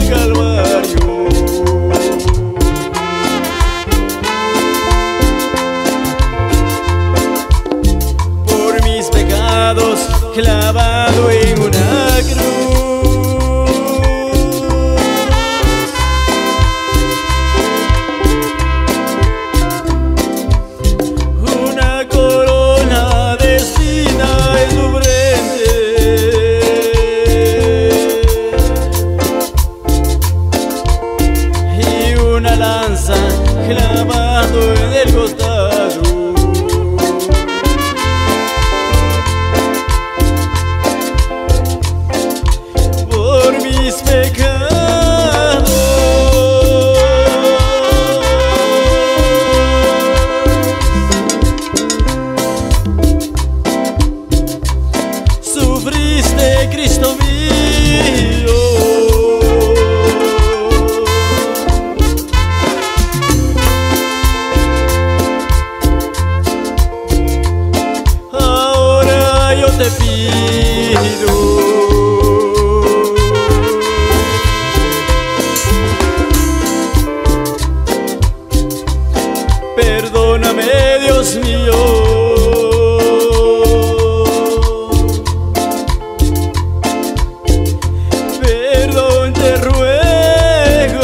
del Calvario. Por mis pecados clavado en una cruz, una corona de espinas en tu frente y una lanza clavado en el costado. Por mis pecados sufriste, Cristo mío. Ahora yo te pido, perdóname, Dios mío. Perdón te ruego.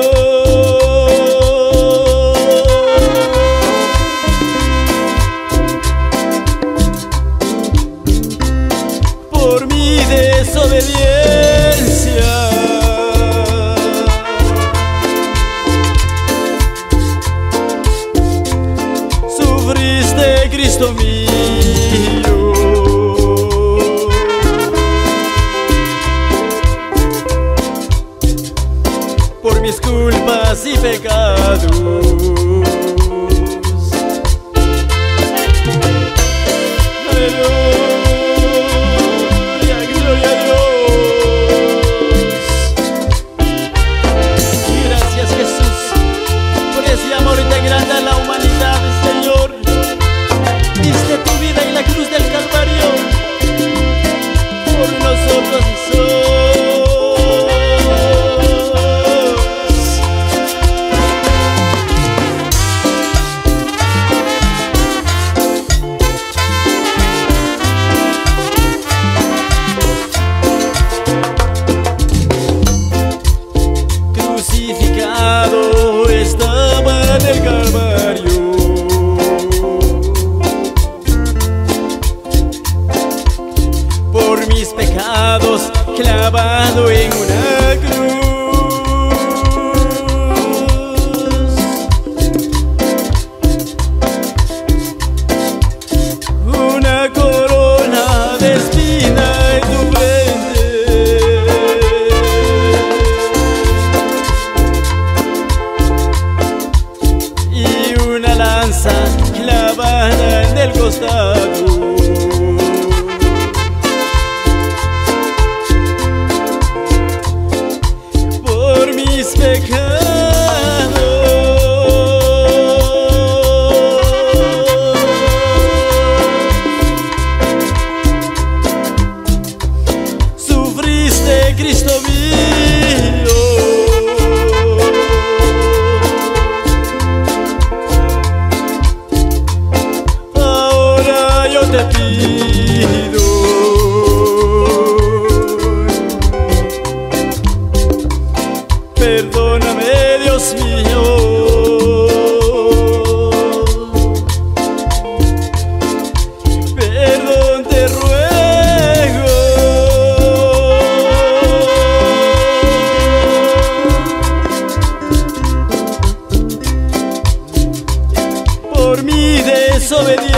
Por mi desobediencia. Sufriste, Cristo mío. Por mis culpas y pecados. Aleluya, gloria a Dios. Gracias, Jesús, por ese amor tan grande a la humanidad, Señor. Diste tu vida en la cruz del Calvario por nosotros, Jesús. Crucificado estaba en el Calvario. Por mis pecados clavado en una cruz, una corona de espina en tu frente y una lanza clavada en el costado. Por mis pecados sufriste, Cristo mío. Ahora yo te pido, perdóname, Dios mío. Perdón te ruego. Por mi desobediencia.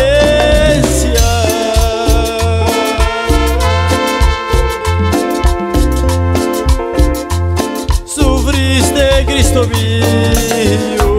Sufriste, Cristo mío.